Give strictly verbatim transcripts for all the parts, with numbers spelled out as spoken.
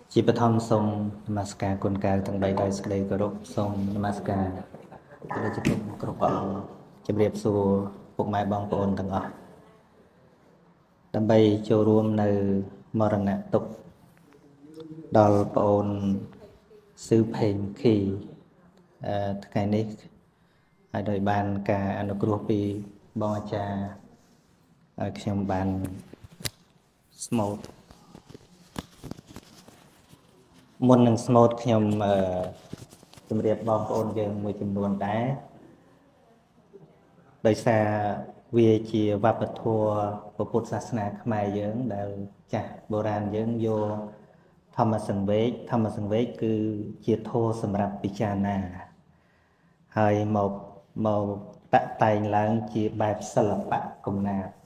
ជាបឋមសូមនមស្ការគុណកៅទាំងបីដោយសេចក្តីគោរពសូមនមស្ការព្រះរាជគុណគ្រប់ព្រះអង្គជម្រាបសួរពុកម៉ែបងប្អូនទាំងអស់ដើម្បីចូលរួមនៅមរណទុក្ខដល់ប្អូនស៊ឺផេងខីអឺថ្ងៃនេះហើយដោយបានការអនុគ្រោះពីបងអាចារ្យឲ្យខ្ញុំបានស្មូតមុននឹងស្មូតខ្ញុំអឺជម្រាបបងប្អូនយើងមួយចំនួនដែរដោយសារវាជាវប្បធម៌ពុទ្ធសាសនាខ្មែរយើងដែលចាស់បុរាណយើងយកធម្មសង្វេគធម្មសង្វេគគឺជាធម៌សម្រាប់ពិចារណាហើយមកមកតាក់តែងឡើងជាបែបសិល្បៈកំណាព្យ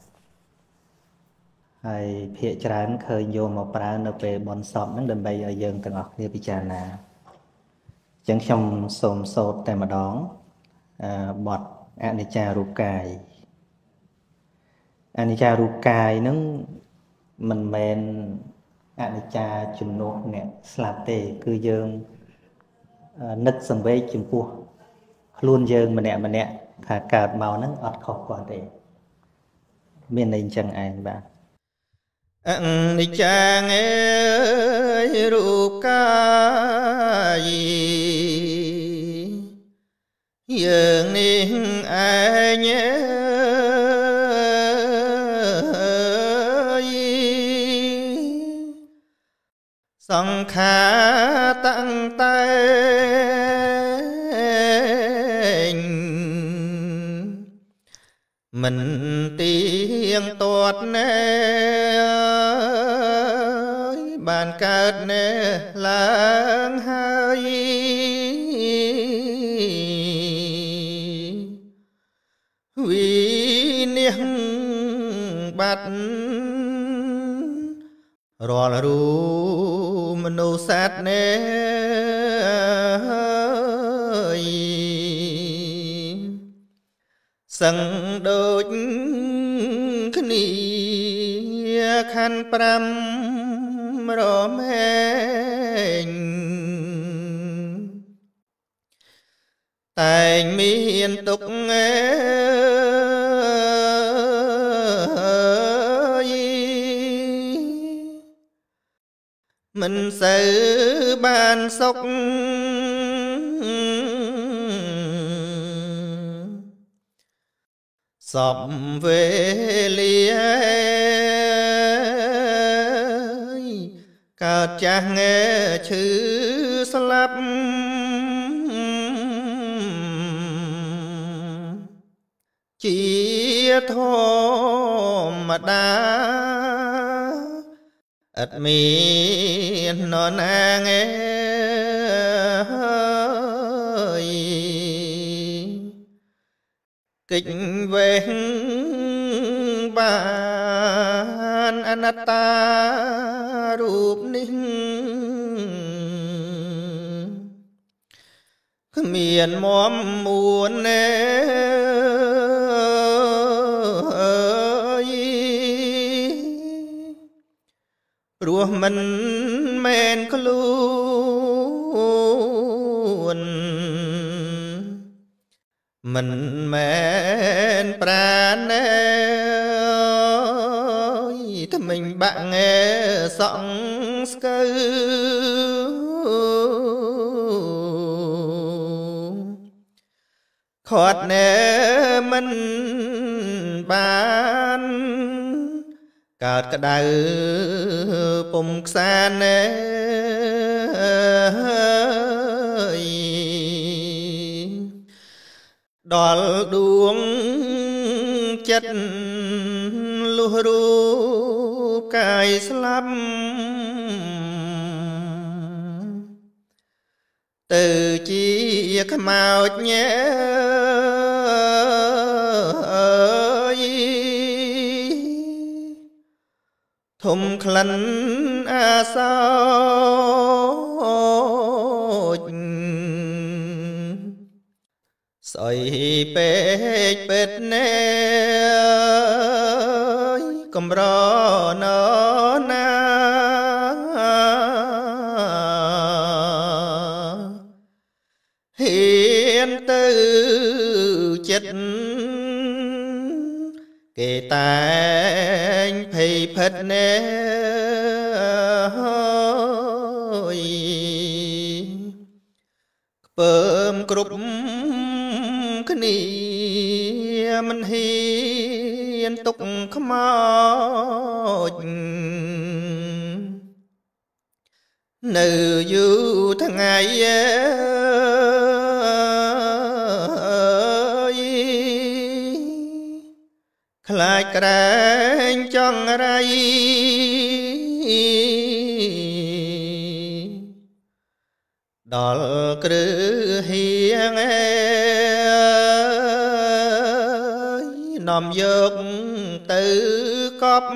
ហើយភាកច្រើនឃើញយកមកប្រើនៅពេលបុណ្យសពហ្នឹងដើម្បីឲ្យយើងទាំងអស់គ្នាពិចារណាអញ្ចឹងខ្ញុំសូមសូត្រតែម្ដងអឺបទអនិច្ចារូបកាយអនិច្ចារូបកាយហ្នឹងមិនមែនអនិច្ចាជំនួសអ្នកស្លាប់ទេគឺយើងនឹកសង្វេគចំពោះខ្លួនយើងម្នាក់ម្នាក់ថាកើតមកហ្នឹងអត់ខុសគាត់ទេមានន័យអញ្ចឹងឯងបាទអនិច្ចាងអើយរូបកាយយើងនេះឯងសង្ខារតាំងតែងមិនទៀងទាត់ណែបានកើតណែឡើងហើយវិនិច្ឆ័យបាត់រាល់រូបមនុស្សសត្វណែសឹងដូចគ្នាខណ្ឌប្រាំរមែងតែងមានទុកអើយមិនសូវបានសុខសពវេលាកើតចាស់ងែឈឺស្លាប់ជាធម្មតាអត់មាននរណាងែកិច្ចវេះបានអនត្តារូបនេះគ្មានមមមួនណែព្រោះមិនមែនខ្លួនមិនមែនប្រាណណែថ្មិញបាក់ងែសង់ស្កើខាត់ណែមិនបានកើតក្តៅពុំខ្សានណែដល់ដួងចិត្តលុះរូបកាយស្លាប់ទៅជាខ្មោចញ៉ែធំក្លិនអាសោចស្អុយពេកពេតណែកំរណណានទៅចិត្តគេតែងភ័យផិតណែពើមគ្រប់គ្នាមិនហ៊ានទុកខ្មោចនៅយូរថ្ងៃខ្លាចក្រែងចង់រៃដល់គ្រឹះហៀងនាំយកទៅកប់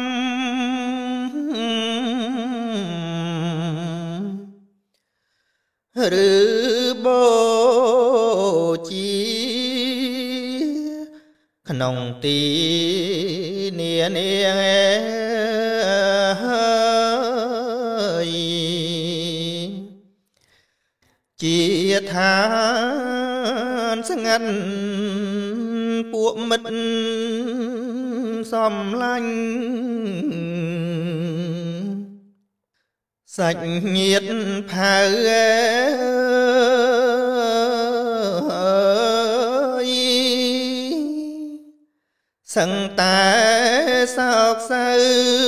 ឬបូជាក្នុងទីនានាជាឋានស្ងាត់ពួកមិត្តសំឡាញ់សាច់ញាតិផៅសឹងតែសោកសៅ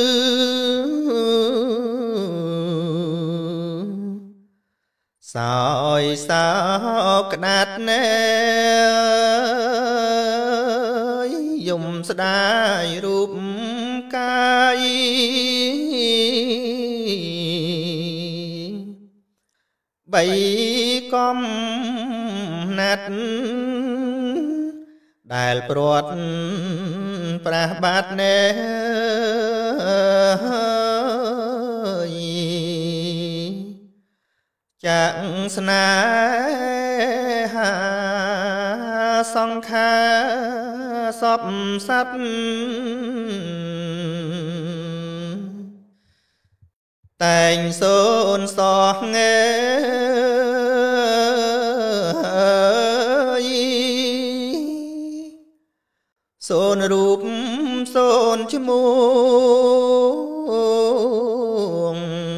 សោយសោកក្តាត់ណែយំស្ដាយរូបកាយបីកំណាត់ដែលព្រាត់ប្រះបាត់ណែចាក់ស្នេហាសង្ខាសពសត្វតែងសូនសោះងេសូនរូបសូនឈ្មោះ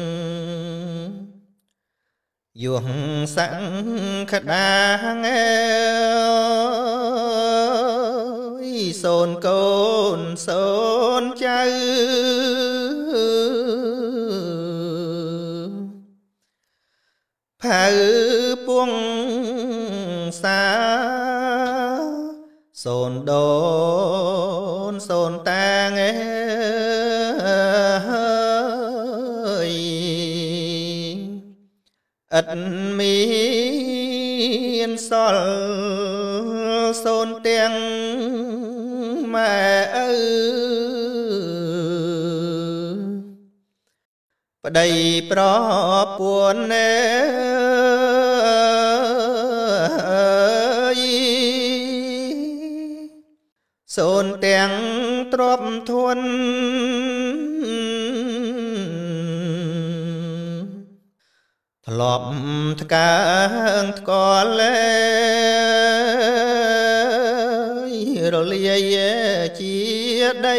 យងសង្ខដាងសូនកូនសូនចៅផៅពួងសាសូនដូនសូនតាងឥតមានសល់សូនទាំងម៉ែឪប្តីប្រពន្ធសូនទាំងទ្រព្យធនធ្លាប់ថ្កើងថ្កល់រលាយជាដី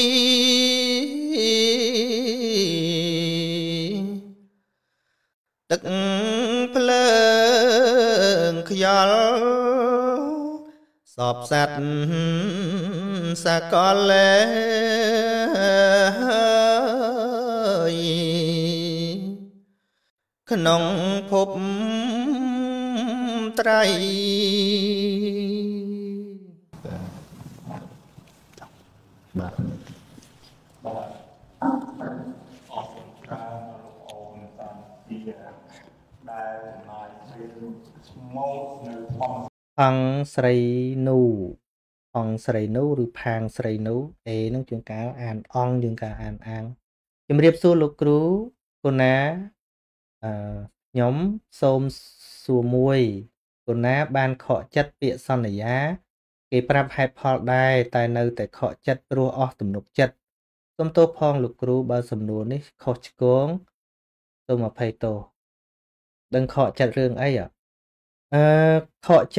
ទឹកភ្លើងខ្យល់សពសត្វសកលក្នុងភពត្រៃបាទបាទអរគុណច្រើនលោកអូនតាំងពីដែលចំណាយពេលស្មោកនៅផងអង្គស្រីនូអង្គស្រីនូឬផាងស្រីនូអេនឹងជួនកាលអានអង្គជួនកាលអានអាងជំរាបសួរលោកគ្រូកូណាអឺខ្ញុំសូមសួរមួយកូណាបានខកចិត្តពាក្យសន្យាគេប្រាប់ហេតុផលដែរតែនៅតែខកចិត្តព្រោះអស់ទំនុកចិត្តសូមទោសផងលោកគ្រូបើសំណួរនេះខុសឆ្គងសូមអភ័យទោសដឹងខកចិត្តរឿងអីអឺខកចិត្តពី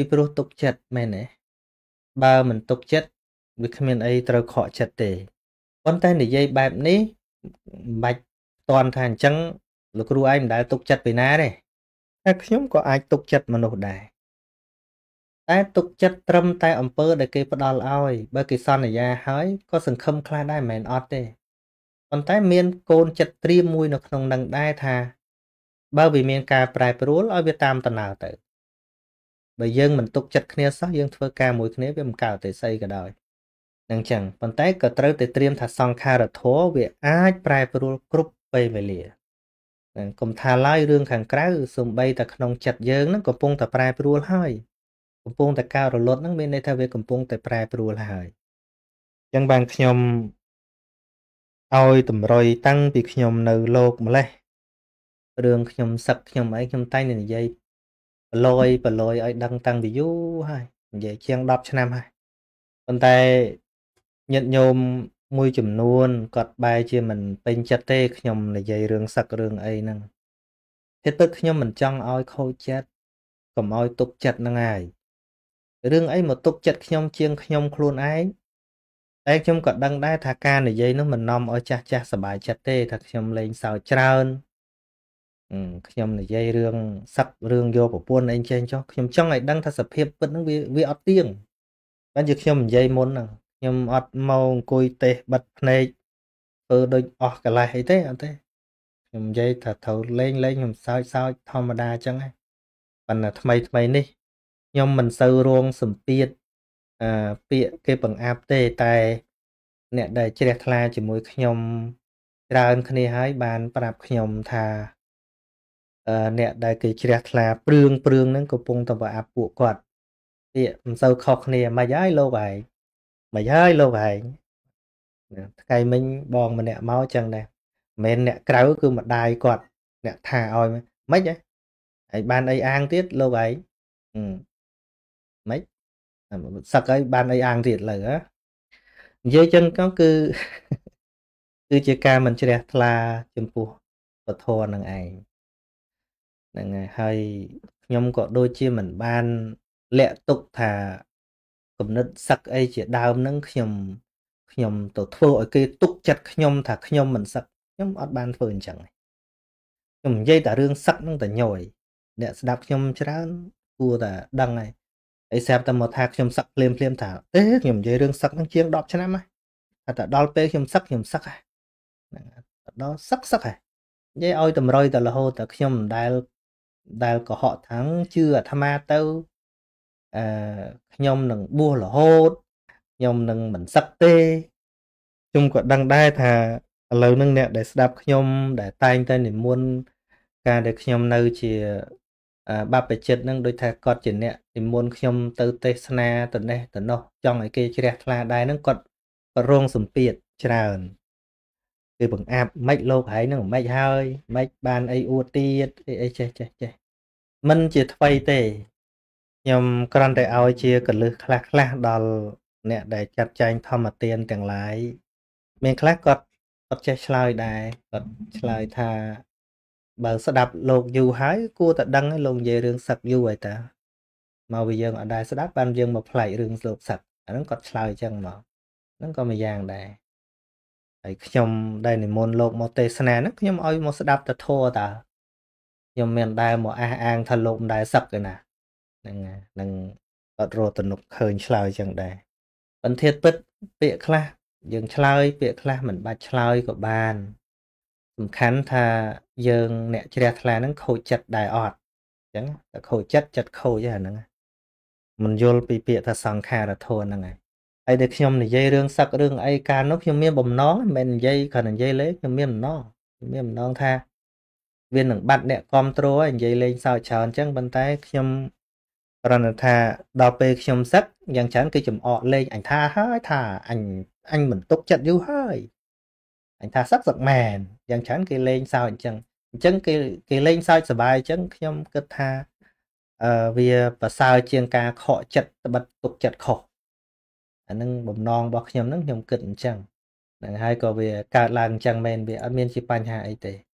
ពីព្រោះទុកចិត្តមែនទេបើមិនទុកចិត្តវាគ្មានអីត្រូវខកចិត្តទេប៉ុន្តែនិយាយបែបនេះមិនបាច់តន់ថាអញ្ចឹងលោកគ្រូឯងមិនដែលទុកចិត្តពីណាទេតែខ្ញុំក៏អាចទុកចិត្តមនុស្សដែរតែទុកចិត្តត្រឹមតែអំពើដែលគេផ្ដល់ឲ្យបើគេសន្យាហើយក៏សង្ឃឹមខ្លះដែរមិនមែនអត់ទេប៉ុន្តែមានកូនចិត្តត្រៀមមួយនៅក្នុងនឹងដែរថាបើវាមានការប្រែប្រួលឲ្យវាតាមដំណើរទៅបើយើងមិនទុកចិត្តគ្នាសោះយើងធ្វើការមួយគ្នាវាមិនកើតទេស្អីក៏ដោយនឹងចឹងប៉ុន្តែក៏ត្រូវតែត្រៀមថាសង្ខារធម៌វាអាចប្រែប្រួលគ្រប់ពេលវេលានឹងកុំថាឡើយរឿងខាងក្រៅសំបីតែក្នុងចិត្តយើងហ្នឹងកំពុងតែប្រែប្រួលហើយកំពុងតែការរលត់ហ្នឹងមានន័យថាវាកំពុងតែប្រែប្រួលហើយអញ្ចឹងបានខ្ញុំឲ្យតម្រុយតាំងពីខ្ញុំនៅលោកម្លេះរឿងខ្ញុំសឹកខ្ញុំអីខ្ញុំតែងតែនិយាយប្រឡយប្រឡយឲ្យដឹងតាំងពីយូរហើយនិយាយជាងដប់ឆ្នាំហើយប៉ុន្តែញាតិញោមមួយចំនួនគាត់បែរជាមិនពេញចិត្តទេខ្ញុំនិយាយរឿងសឹករឿងអីហ្នឹងតែទឹកខ្ញុំមិនចង់ឲ្យខូចចិត្តកុំឲ្យទុកចិត្តហ្នឹងហើយរឿងអីមកទុកចិត្តខ្ញុំជាងខ្ញុំខ្លួនឯងតែខ្ញុំក៏ដឹងដែរថាការនិយាយនោះមិននាំឲ្យចាស់ចាស់សប្បាយចិត្តទេថាខ្ញុំលេងសើចច្រើនខ្ញុំនិយាយរឿងសឹករឿងយកប្រពន្ធអីចេញចុះខ្ញុំចង់ឲ្យដឹងថាសភាពពិតហ្នឹងវាវាអត់ទៀងបានជាខ្ញុំនិយាយមុនហ្នឹងខ្ញុំអត់មកអង្គុយទេសបិទភ្នែកធ្វើដូចអស់កលេសអីទេអត់ទេខ្ញុំនិយាយថាត្រូវលេងលេងខ្ញុំសើចសើចធម្មតាអញ្ចឹងហ្នឹងប៉ុន្តែថ្មីថ្មីនេះខ្ញុំមិនសូវរងសម្ពាធអឺពាក្យគេបង្អាប់ទេតែអ្នកដែលជ្រះថ្លាជាមួយខ្ញុំច្រើនគ្នាហើយបានប្រាប់ខ្ញុំថាអឺអ្នកដែលគេជ្រះថ្លាព្រឿងព្រឿងហ្នឹងកំពុងតែបង្អាប់ពួកគាត់ពាក្យមិនសូវខុសគ្នាមិនហើយលោកឯងមិនហើយលោកឯងថ្ងៃមិញបងម្នាក់មកចឹងដែរមិនមែនអ្នកក្រៅគឺម្ដាយគាត់អ្នកថាឲ្យមិនហ៎ហើយបានអីអាងទៀតលោកឯងមិនសឹកហើយបានអីអាងទៀតលើហ៎និយាយចឹងក៏គឺគឺជាការមិនជ្រះថ្លាចំពោះពធនឹងឯងហ្នឹងហើយខ្ញុំក៏ដូចជាមិនបានលាក់ទុកថាគំនិតសឹកអីជាដើមហ្នឹងខ្ញុំខ្ញុំទៅធ្វើឲ្យគេទុកចិត្តខ្ញុំថាខ្ញុំមិនសឹកខ្ញុំអត់បានធ្វើអញ្ចឹងខ្ញុំនិយាយតែរឿងសឹកហ្នឹងតែញយអ្នកស្ដាប់ខ្ញុំច្រើនគួរតែដឹងហើយអីស្រាប់តែមកថាខ្ញុំសឹកភ្លាមភ្លាមថាទេខ្ញុំនិយាយរឿងសឹកហ្នឹងជាងដប់ឆ្នាំហើយតែដល់ពេលខ្ញុំសឹកខ្ញុំសឹកហ្នឹងដល់សឹកសឹកហើយនិយាយឲ្យតម្រុយតែរហូតតែខ្ញុំមិនដែលដែលកុហកថាំងជឿអាត្មាទៅអឺខ្ញុំនឹងបួសរហូតខ្ញុំនឹងមិនសឹកទេខ្ញុំក៏ដឹងដែរថាឥឡូវហ្នឹងអ្នកដែលស្ដាប់ខ្ញុំដែលតែងតែនិមន្តការដែលខ្ញុំនៅជាបព្វជិតហ្នឹងដូចថាគាត់ជាអ្នកនិមន្តខ្ញុំទៅទេសនាទៅនេះទៅនោះចង់ឲ្យគេជ្រះថ្លាដែរហ្នឹងគាត់រងសម្ពាធច្រើនគេបង្អាប់មិនលោកហើយហ្នឹងមិនហើយមិនបានអីអួតទៀតអីចេះចេះចេះមិនជាថ្មីទេខ្ញុំគ្រាន់តែឲ្យជាកលឹះខ្លះខ្លះដល់អ្នកដែលចាត់ចែងធម្មទានទាំងឡាយមានខ្លះគាត់គាត់ចេះឆ្លើយដែរគាត់ឆ្លើយថាបើស្ដាប់លោកយូរហើយគួរតែដឹងលោកនិយាយរឿងសឹកយូរហើយតាមកវាយើងអត់ដែរស្ដាប់បានយើងមកផ្លែករឿងលោកសឹកអាហ្នឹងគាត់ឆ្លើយអញ្ចឹងមកហ្នឹងក៏មួយយ៉ាងដែរហើយខ្ញុំដែលនិមន្តលោកមកទេសនាហ្នឹងខ្ញុំឲ្យមកស្ដាប់ទៅធัวតាខ្ញុំមានដែរមកអះអាងថាលោកមិនដែរសឹកទេណាហ្នឹងហ្នឹងអត់រត់ទំនុកឃើញឆ្លើយអញ្ចឹងដែរបន្ទាត់ពិតពាក្យខ្លះយើងឆ្លើយពាក្យខ្លះមិនបាច់ឆ្លើយក៏បានសំខាន់ថាយើងអ្នកជ្រះថ្លាហ្នឹងខូចចិត្តដែរអត់អញ្ចឹងតែខូចចិត្តចិត្តខូចហ្នឹងមិនយល់ពីពាក្យថាសង្ខារធម៌ហ្នឹងហើយហើយដែលខ្ញុំនិយាយរឿងសឹករឿងអីកាលនោះខ្ញុំមានបំណងមិននិយាយគ្រាន់តែនិយាយលេងខ្ញុំមានបំណងខ្ញុំមានបំណងថាវានឹងបាត់អ្នកគ្រប់គ្រងហើយនិយាយលេងសើចច្រើនអញ្ចឹងប៉ុន្តែខ្ញុំគ្រាន់តែថាដល់ពេលខ្ញុំសឹកយ៉ាងច្រើនគឺចំអកលេងអញថាហើយថាអញអញមិនទុកចិត្តយូរហើយអញថាសឹកសឹកមែនយ៉ាងច្រើនគេលេងសើចអញ្ចឹងអញ្ចឹងគេគេលេងសើចសប្បាយអញ្ចឹងខ្ញុំគិតថាអឺវាប្រសើរជាងការខកចិត្តត្បិតទុកចិត្តខុសអានឹងបំណងរបស់ខ្ញុំហ្នឹងខ្ញុំគិតអញ្ចឹងហ្នឹងហើយក៏វាកើតឡើងអញ្ចឹងមែនវាអត់មានជាបញ្ហាអីទេ